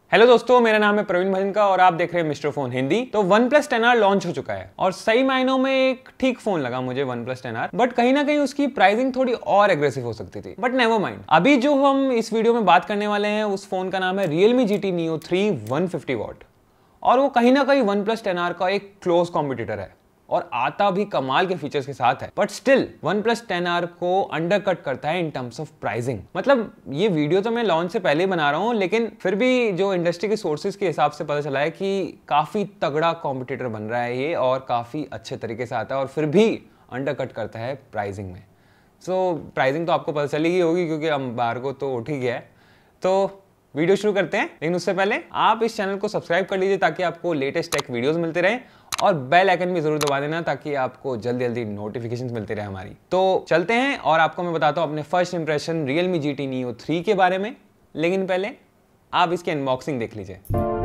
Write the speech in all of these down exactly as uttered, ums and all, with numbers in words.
Hello दोस्तों, मेरा नाम है प्रवीण भजनका और आप देख रहे हैं मिस्टर फोन हिंदी। तो one plus ten R launch हो चुका है और सही मायनों में एक ठीक फोन लगा मुझे one plus ten R, but कहीं ना कहीं उसकी प्राइसिंग थोड़ी और एग्रेसिव हो सकती थी, बट नेवर माइंड। अभी जो हम इस वीडियो में बात करने वाले हैं उस फोन का नाम है Realme G T Neo three one fifty watt और वो कहीं ना कहीं वन प्लस टेन आर का एक क्लोज कॉम्पिटिटर है और आता भी कमाल के फीचर्स के साथ है, but still one plus ten R को अंडरकट करता है इन टर्म्स ऑफ प्राइसिंग। मतलब ये वीडियो तो मैं लॉन्च से पहले ही बना रहा हूँ, लेकिन फिर भी जो इंडस्ट्री के सोर्सेज के हिसाब से पता चला है कि काफी तगड़ा कॉम्पिटिटर बन रहा है ये और काफी अच्छे तरीके से आता है और फिर भी अंडरकट करता है प्राइसिंग में। सो so, प्राइसिंग तो आपको पता चली ही होगी क्योंकि एम्बार्गो तो उठ ही गया है। तो वीडियो शुरू करते हैं, लेकिन उससे पहले आप इस चैनल को सब्सक्राइब कर लीजिए ताकि आपको लेटेस्ट टेक वीडियोस मिलते रहें और बेल आइकन भी जरूर दबा देना ताकि आपको जल्दी जल्दी नोटिफिकेशंस मिलते रहे हमारी। तो चलते हैं और आपको मैं बताता हूं अपने first impression Realme G T Neo three के बारे में, लेकिन पहले आप इसकी अनबॉक्सिंग देख लीजिए।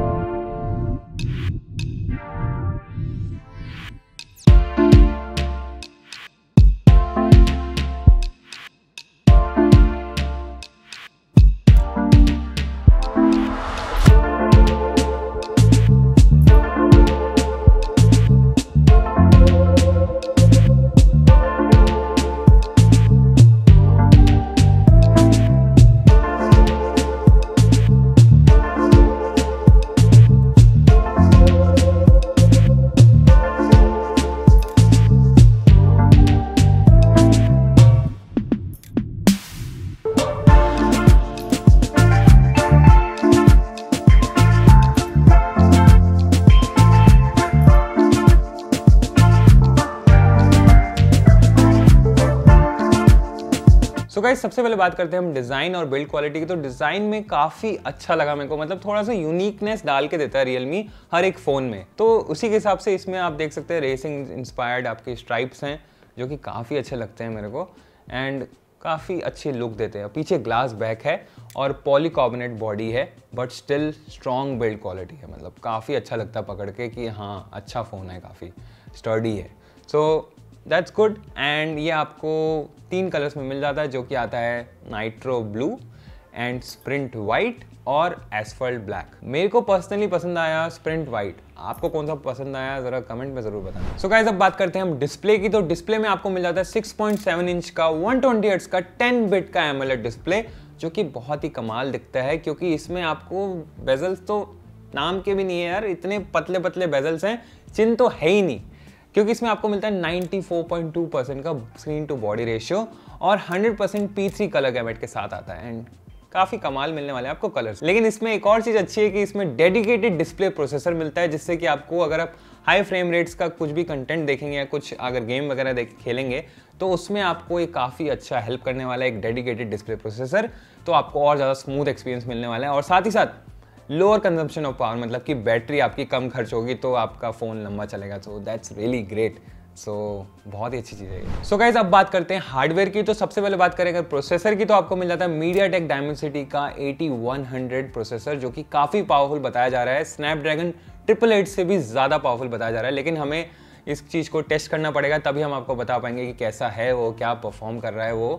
सो so गाइस, सबसे पहले बात करते हैं हम डिजाइन और बिल्ड क्वालिटी की। तो डिजाइन में काफी अच्छा लगा मेरे को, मतलब थोड़ा सा यूनिकनेस डाल के देता है Realme हर एक फोन में। तो उसी के हिसाब से इसमें आप देख सकते हैं रेसिंग इंस्पायर्ड आपके स्ट्राइप्स हैं जो कि काफी अच्छे लगते हैं मेरे को एंड काफी अच्छी लुक देते हैं। पीछे ग्लास बैक है और पॉलीकार्बोनेट बॉडी है, but still strong build quality है। मतलब काफी अच्छा लगता है पकड़ के कि हाँ अच्छा फोन है, काफी स्टर्डी है। So that's good. एंड ये आपको तीन कलर्स में मिल जाता है जो कि आता है nitro blue and sprint white और एसफल्ट ब्लैक। मेरे को पर्सनली पसंद आया स्प्रिंट वाइट, आपको कौन सा पसंद आया जरा कमेंट में जरूर बताना। सो गाइस, अब बात करते हैं हम डिस्प्ले की। तो डिस्प्ले में आपको मिल जाता है सिक्स पॉइंट सेवन इंच का वन ट्वेंटी हर्ट्ज का टेन बिट का एमोलेड डिस्प्ले जो कि बहुत ही कमाल दिखता है क्योंकि इसमें आपको बेजल्स तो नाम के भी नहीं है यार, इतने पतले पतले बेजल्स हैं, चिन तो है ही नहीं, क्योंकि इसमें आपको मिलता है ninety four point two percent का स्क्रीन टू बॉडी रेशियो और hundred percent P three colour gamut के साथ आता है एंड काफी कमाल मिलने वाले हैं आपको कलर्स। लेकिन इसमें एक और चीज अच्छी है कि इसमें डेडिकेटेड डिस्प्ले प्रोसेसर मिलता है जिससे कि आपको अगर आप हाई फ्रेम रेट्स का कुछ भी कंटेंट देखेंगे या कुछ अगर गेम वगैरह देख खेलेंगे तो उसमें आपको ये काफ़ी अच्छा हेल्प करने वाला है एक डेडिकेटेड डिस्प्ले प्रोसेसर। तो आपको और ज़्यादा स्मूथ एक्सपीरियंस मिलने वाला है और साथ ही साथ लोअर कंजम्पशन ऑफ पावर, मतलब कि बैटरी आपकी कम खर्च होगी तो आपका फ़ोन लंबा चलेगा। So that's really great. So बहुत ही अच्छी चीज़ है। सो गाइज, अब बात करते हैं हार्डवेयर की। तो सबसे पहले बात करें अगर प्रोसेसर की तो आपको मिल जाता है MediaTek Dimensity का एटी वन हंड्रेड प्रोसेसर जो कि काफ़ी पावरफुल बताया जा रहा है। स्नैपड्रैगन ट्रिपल एट से भी ज़्यादा पावरफुल बताया जा रहा है, लेकिन हमें इस चीज़ को टेस्ट करना पड़ेगा तभी हम आपको बता पाएंगे कि कैसा है वो, क्या परफॉर्म कर रहा है वो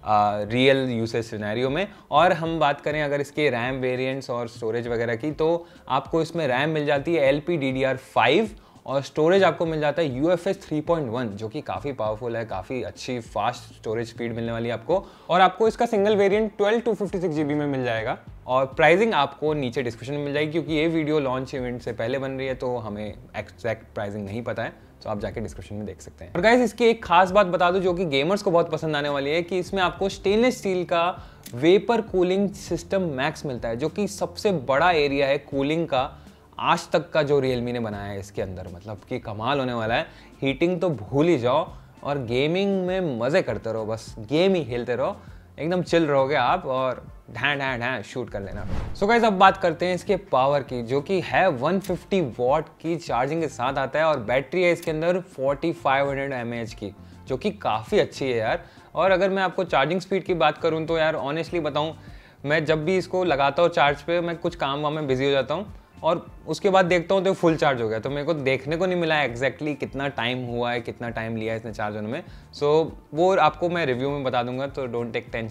रियल यूसेज सिनेरियो में। और हम बात करें अगर इसके रैम वेरिएंट्स और स्टोरेज वगैरह की तो आपको इसमें रैम मिल जाती है L P D D R five और स्टोरेज आपको मिल जाता है U F S three point one जो कि काफ़ी पावरफुल है, काफ़ी अच्छी फास्ट स्टोरेज स्पीड मिलने वाली है आपको। और आपको इसका single variant twelve two fifty six G B में मिल जाएगा और प्राइसिंग आपको नीचे डिस्क्रिप्शन में मिल जाएगी क्योंकि ये वीडियो लॉन्च इवेंट से पहले बन रही है तो हमें एक्जैक्ट प्राइसिंग नहीं पता है, तो आप जाके डिस्क्रिप्शन में देख सकते हैं। और गाइस, इसकी एक खास बात बता दूं जो कि गेमर्स को बहुत पसंद आने वाली है कि इसमें आपको स्टेनलेस स्टील का वेपर कूलिंग सिस्टम मैक्स मिलता है जो कि सबसे बड़ा एरिया है कूलिंग का आज तक का जो Realme ने बनाया है इसके अंदर। मतलब कि कमाल होने वाला है, हीटिंग तो भूल ही जाओ और गेमिंग में मज़े करते रहो, बस गेम ही खेलते रहो, एकदम चिल रहोगे आप और ढैं ढैं ढैं शूट कर लेना। सो गाइस, अब बात करते हैं इसके पावर की जो कि है वन फिफ्टी वॉट की चार्जिंग के साथ आता है और बैटरी है इसके अंदर forty five hundred M A H की जो कि काफ़ी अच्छी है यार। और अगर मैं आपको चार्जिंग स्पीड की बात करूँ तो यार ऑनेस्टली बताऊँ, मैं जब भी इसको लगाता हूँ चार्ज पे मैं कुछ काम वाम में बिजी हो जाता हूँ और उसके बाद देखता हूँ तो फुल चार्ज हो गया, तो मेरे को देखने को नहीं मिला एग्जैक्टली कितना टाइम हुआ है, कितना टाइम लिया है इसने चार्ज होने में। सो so, वो आपको मैं रिव्यू में बता दूंगा, तो डोंट टेक टेंशन।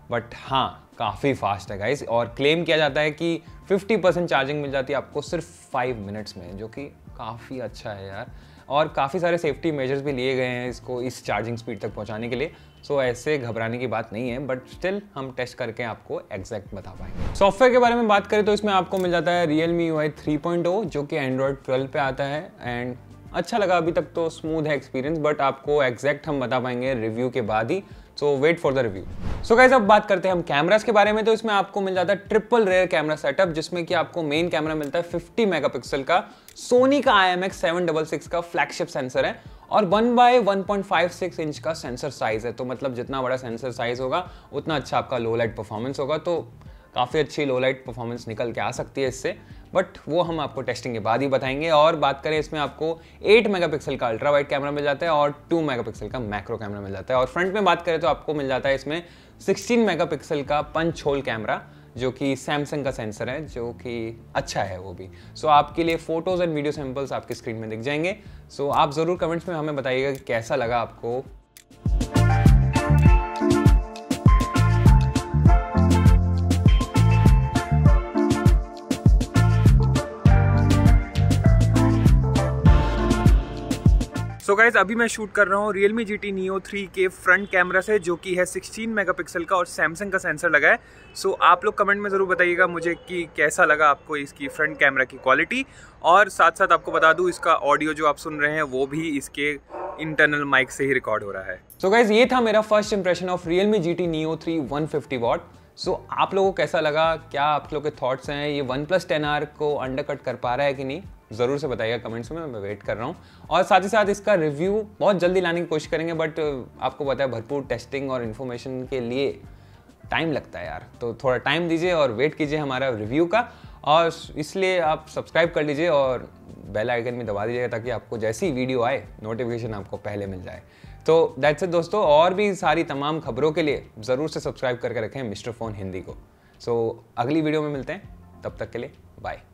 बट हाँ काफ़ी फास्ट है गाइस, और क्लेम किया जाता है कि फिफ्टी परसेंट चार्जिंग मिल जाती है आपको सिर्फ फाइव मिनट्स में, जो कि काफ़ी अच्छा है यार। और काफ़ी सारे सेफ्टी मेजर्स भी लिए गए हैं इसको इस चार्जिंग स्पीड तक पहुंचाने के लिए, सो ऐसे घबराने की बात नहीं है, बट स्टिल हम टेस्ट करके आपको एग्जैक्ट बता पाएंगे। सॉफ्टवेयर के बारे में बात करें तो इसमें आपको मिल जाता है Realme U I three point O जो कि एंड्रॉयड ट्वेल्व पे आता है, एंड अच्छा लगा अभी तक तो, स्मूथ है एक्सपीरियंस, बट आपको एग्जैक्ट हम बता पाएंगे रिव्यू के बाद ही, so wait for the review. So guys अब बात करते हैं हम कैमरास के बारे में। तो इसमें आपको मिल जाता है ट्रिपल रेयर कैमरा सेटअप, जिसमें कि आपको मेन कैमरा मिलता है फिफ्टी मेगापिक्सल का सोनी का I M X seven six six का फ्लैगशिप सेंसर है, और one by one point five six inch का सेंसर साइज है। तो मतलब जितना बड़ा सेंसर साइज होगा उतना अच्छा आपका लो लाइट परफॉर्मेंस होगा, तो काफ़ी अच्छी लो लाइट परफॉर्मेंस निकल के आ सकती है इससे, बट वो हम आपको टेस्टिंग के बाद ही बताएंगे। और बात करें इसमें आपको एट मेगापिक्सल का अल्ट्रा वाइड कैमरा मिल जाता है और टू मेगापिक्सल का मैक्रो कैमरा मिल जाता है। और फ्रंट में बात करें तो आपको मिल जाता है इसमें सिक्सटीन मेगापिक्सल का पंच होल कैमरा, जो कि सैमसंग का सेंसर है, जो कि अच्छा है वो भी। सो so, आपके लिए फोटोज़ एंड वीडियो सैंपल्स आपकी स्क्रीन में दिख जाएंगे। सो so, आप ज़रूर कमेंट्स में हमें बताइएगा कि कैसा लगा आपको। सो गाइज अभी मैं शूट कर रहा हूँ Realme G T Neo three के फ्रंट कैमरा से, जो कि है सिक्सटीन मेगापिक्सल का और सैमसंग का सेंसर लगा है। सो so, आप लोग कमेंट में ज़रूर बताइएगा मुझे कि कैसा लगा आपको इसकी फ्रंट कैमरा की क्वालिटी, और साथ साथ आपको बता दूँ इसका ऑडियो जो आप सुन रहे हैं वो भी इसके इंटरनल माइक से ही रिकॉर्ड हो रहा है। सो so गाइज ये था मेरा first impression of Realme G T Neo three one fifty watt. So so, आप लोगों को कैसा लगा, क्या आप लोगों के थॉट्स हैं, ये वन प्लस टेन आर को अंडरकट कर पा रहा है कि नहीं, ज़रूर से बताइएगा कमेंट्स में, मैं वेट कर रहा हूँ। और साथ ही साथ इसका रिव्यू बहुत जल्दी लाने की कोशिश करेंगे, बट आपको पता है भरपूर टेस्टिंग और इन्फॉर्मेशन के लिए टाइम लगता है यार, तो थोड़ा टाइम दीजिए और वेट कीजिए हमारा रिव्यू का, और इसलिए आप सब्सक्राइब कर लीजिए और बेल आइकन में दबा दीजिएगा ताकि आपको जैसी वीडियो आए नोटिफिकेशन आपको पहले मिल जाए। तो दैट्स इट दोस्तों, और भी सारी तमाम खबरों के लिए ज़रूर से सब्सक्राइब करके रखें मिस्टर फ़ोन हिंदी को। सो so, अगली वीडियो में मिलते हैं, तब तक के लिए बाय।